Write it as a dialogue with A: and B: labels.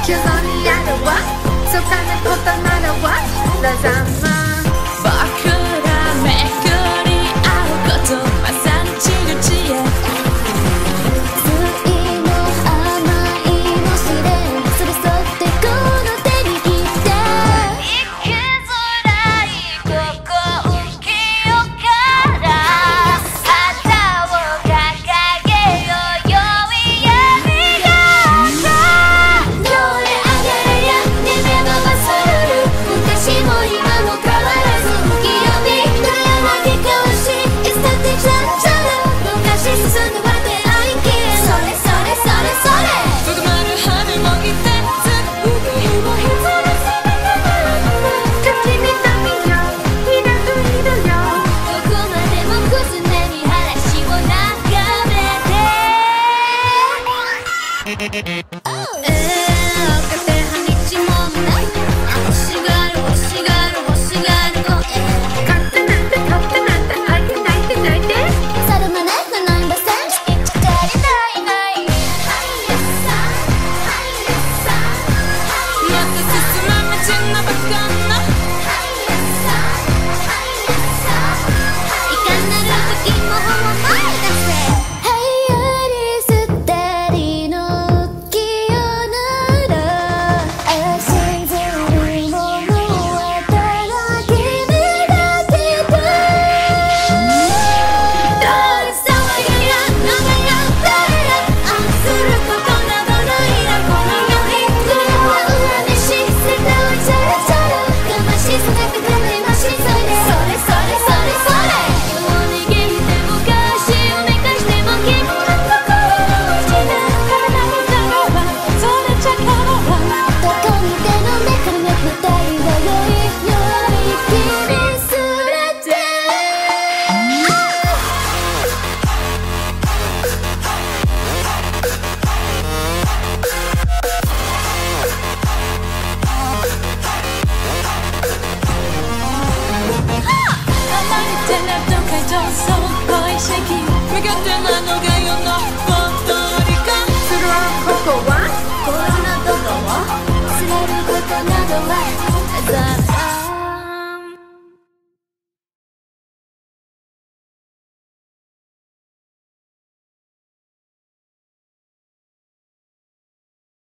A: 虚像にあるわそかなことならわラザンマ
B: 僕らめくり合うことまさに血が知恵
C: 酸いも甘いも試練それそってこの手に切って生きづらいここ浮世から旗を掲げようよいやみがどれあがれや夢のバスルール昔も今も変わらず浮き読み悩まぎかわしいつだってちゃんちゃら昔進んでは出会い消えそれそれそれそれ
B: 僕まる羽もぎてずっともひつらせて
A: 君と見よいなくいるよ
C: どこまでもくずめに話を眺めて若手半日もない欲しがる欲しがる欲しがる声
A: 勝手なんて勝手なんてあげないでないで
C: さるまねのナンバーセンチ一回ないないはいやさはいやさ
B: もっと進む道のバカな
C: はいやさはいやさいかなる時も前出せはいやり捨てりの浮世なら足ずるものはただ君だけだどう騒ぎやのがやったらすることなどないなこの世にこれは恨みし世界はチャラチャラかましさなくてねましそれそれそれそれそれ世を逃げても昔をめかしても君の心を失う
B: 体の中はそれちゃからは
C: どこにでもめくるめくたいはよいよい君すれて
B: 離れてなどか上層恋しき無限なのが